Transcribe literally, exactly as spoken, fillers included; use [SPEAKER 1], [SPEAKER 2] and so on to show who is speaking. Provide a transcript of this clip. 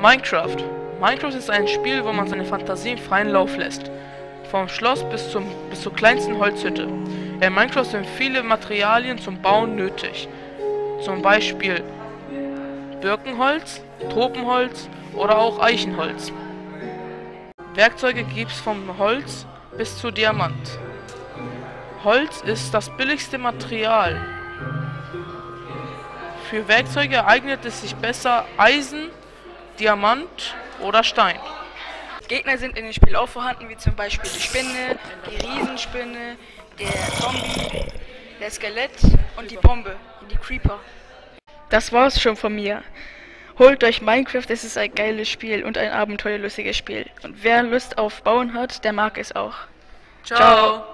[SPEAKER 1] Minecraft. Minecraft ist ein Spiel, wo man seine Fantasie im freien Lauf lässt. Vom Schloss bis, zum, bis zur kleinsten Holzhütte. In Minecraft sind viele Materialien zum Bauen nötig. Zum Beispiel Birkenholz, Tropenholz oder auch Eichenholz. Werkzeuge gibt es vom Holz bis zu Diamant. Holz ist das billigste Material. Für Werkzeuge eignet es sich besser Eisen, Diamant oder Stein.
[SPEAKER 2] Gegner sind in dem Spiel auch vorhanden, wie zum Beispiel die Spinne, die Riesenspinne, der Zombie, der Skelett und die Bombe, die Creeper. Das war's schon von mir. Holt euch Minecraft, es ist ein geiles Spiel und ein abenteuerlustiges Spiel. Und wer Lust auf Bauen hat, der mag es auch.
[SPEAKER 1] Ciao. Ciao.